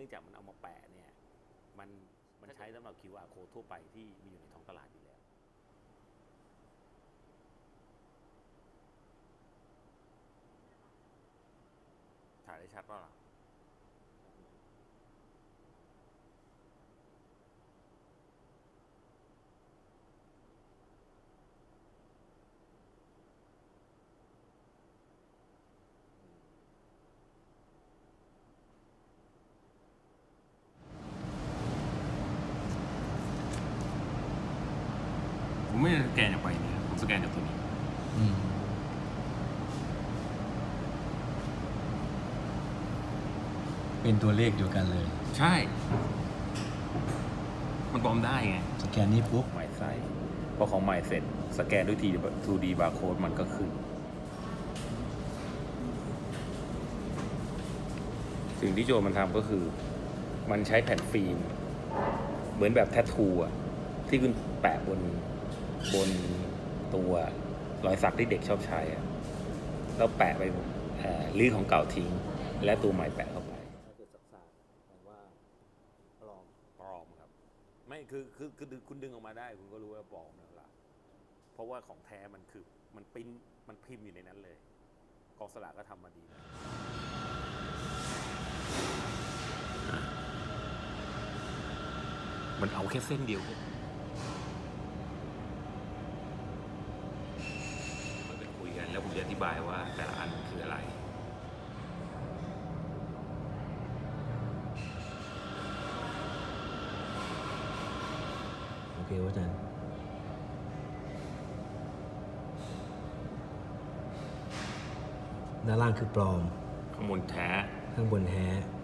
นื่องจากมันเอามาแปะเนี่ยมันใช้สำหรับ QR code ทั่วไปที่มีอยู่ในท้องตลาดอยู่แล้วถ่ายได้ชัดป่ะล่ะผมไม่ได้สแกนจากใบนี้ผมสแกนจากตัวนี้เป็นตัวเลขเดียวกันเลยใช่มันปลอมได้ไงสแกนนี้ปุ๊บใหม่ใส่พอของใหม่เสร็จสแกนด้วย 2D barcode มันก็ขึ้นสิ่งที่โจมันทำก็คือมันใช้แผ่นฟิล์มเหมือนแบบแทททูอะที่คุณแปะบนตัวรอยสักที่เด็กชอบใช้อะแล้วแปะไปลื้อของเก่าทิ้งและตัวใหม่แปะเข้าไปถ้าเกิดสักแปลว่าปลอมครับไม่คือคุณดึงออกมาได้คุณก็รู้ว่าปลอมแล้วล่ะเพราะว่าของแท้มันคือมันพิมพ์อยู่ในนั้นเลยกองสลากก็ทำมาดีนะมันเอาแค่เส้นเดียวเราไปคุยกันแล้วผมจะอธิบายว่าแต่ละอันคืออะไรโอเคอาจารย์ด้านล่างคือปลอมข้างบนแท้ข้างบนแท้